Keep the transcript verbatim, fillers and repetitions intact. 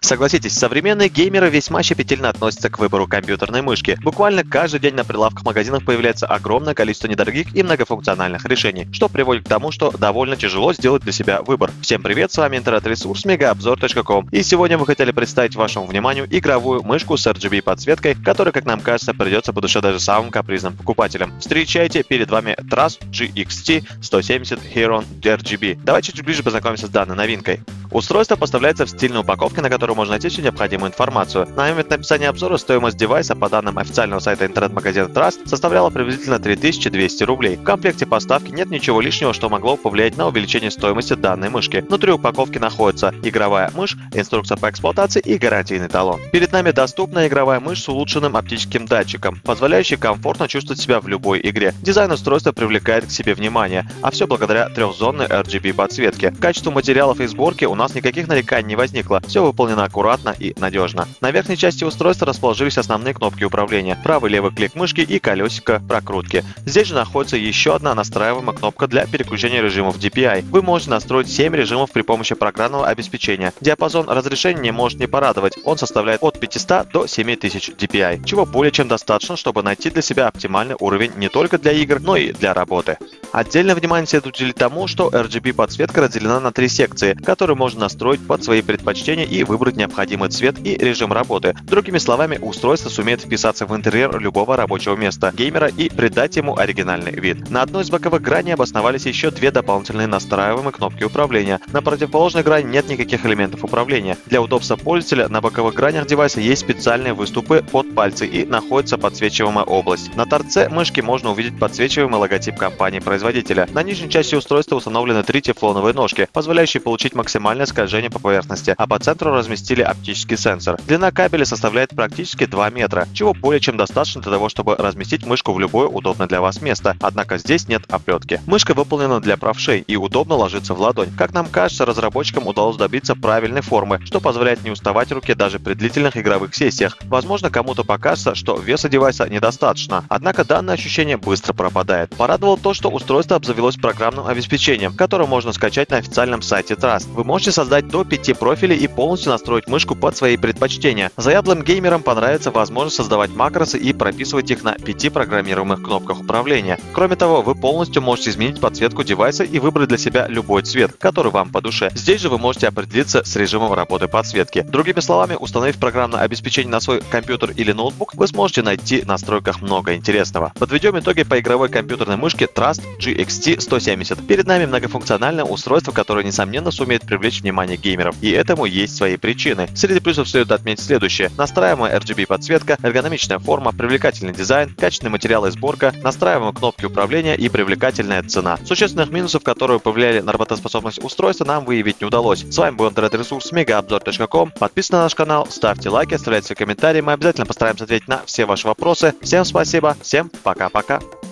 Согласитесь, современные геймеры весьма щепетильно относятся к выбору компьютерной мышки. Буквально каждый день на прилавках магазинов появляется огромное количество недорогих и многофункциональных решений, что приводит к тому, что довольно тяжело сделать для себя выбор. Всем привет, с вами интернет-ресурс мегаобзор точка ком. И сегодня мы хотели представить вашему вниманию игровую мышку с эр джи би подсветкой, которая, как нам кажется, придется по душе даже самым капризным покупателям. Встречайте, перед вами Trust джи икс ти сто семьдесят Heron эр джи би. Давайте чуть ближе познакомимся с данной новинкой. Устройство поставляется в стильной упаковке, на которой можно найти всю необходимую информацию. На момент написания обзора стоимость девайса, по данным официального сайта интернет-магазина Trust, составляла приблизительно три тысячи двести рублей. В комплекте поставки нет ничего лишнего, что могло повлиять на увеличение стоимости данной мышки. Внутри упаковки находится игровая мышь, инструкция по эксплуатации и гарантийный талон. Перед нами доступна игровая мышь с улучшенным оптическим датчиком, позволяющий комфортно чувствовать себя в любой игре. Дизайн устройства привлекает к себе внимание, а все благодаря трехзонной эр джи би подсветке. К качеству материалов и сборки у нас никаких нареканий не возникло, все выполнено аккуратно и надежно. На верхней части устройства расположились основные кнопки управления, правый и левый клик мышки и колесико прокрутки. Здесь же находится еще одна настраиваемая кнопка для переключения режимов ди пи ай. Вы можете настроить семь режимов при помощи программного обеспечения. Диапазон разрешения не может не порадовать, он составляет от пятисот до семи тысяч ди пи ай, чего более чем достаточно, чтобы найти для себя оптимальный уровень не только для игр, но и для работы. Отдельное внимание следует уделить тому, что эр джи би подсветка разделена на три секции, которые можно настроить под свои предпочтения и выбрать необходимый цвет и режим работы. Другими словами, устройство сумеет вписаться в интерьер любого рабочего места геймера и придать ему оригинальный вид. На одной из боковых граней обосновались еще две дополнительные настраиваемые кнопки управления. На противоположной грани нет никаких элементов управления. Для удобства пользователя на боковых гранях девайса есть специальные выступы под пальцы и находится подсвечиваемая область. На торце мышки можно увидеть подсвечиваемый логотип компании-производителя. На нижней части устройства установлены три тефлоновые ножки, позволяющие получить максимальное скольжение по поверхности, а по центру разместили оптический сенсор. Длина кабеля составляет практически два метра, чего более чем достаточно для того, чтобы разместить мышку в любое удобное для вас место, однако здесь нет оплетки. Мышка выполнена для правшей и удобно ложится в ладонь. Как нам кажется, разработчикам удалось добиться правильной формы, что позволяет не уставать руке даже при длительных игровых сессиях. Возможно, кому-то покажется, что веса девайса недостаточно, однако данное ощущение быстро пропадает. Порадовало то, что устройство обзавелось программным обеспечением, которое можно скачать на официальном сайте Trust. Вы можете создать до пяти профилей и полностью настроить мышку под свои предпочтения. Заядлым геймерам понравится возможность создавать макросы и прописывать их на пяти программируемых кнопках управления. Кроме того, вы полностью можете изменить подсветку девайса и выбрать для себя любой цвет, который вам по душе. Здесь же вы можете определиться с режимом работы подсветки. Другими словами, установив программное обеспечение на свой компьютер или ноутбук, вы сможете найти в настройках много интересного. Подведем итоги по игровой компьютерной мышке Trust джи икс ти сто семьдесят. Перед нами многофункциональное устройство, которое, несомненно, сумеет привлечь внимание геймеров, и этому есть свои причины. Среди плюсов следует отметить следующее: настраиваемая эр джи би подсветка, эргономичная форма, привлекательный дизайн, качественный материал и сборка, настраиваемые кнопки управления и привлекательная цена. Существенных минусов, которые повлияли на работоспособность устройства, нам выявить не удалось. С вами был интернет-ресурс мегаобзор точка ком. Подписывайтесь на наш канал, ставьте лайки, оставляйте свои комментарии, мы обязательно постараемся ответить на все ваши вопросы. Всем спасибо, всем пока-пока.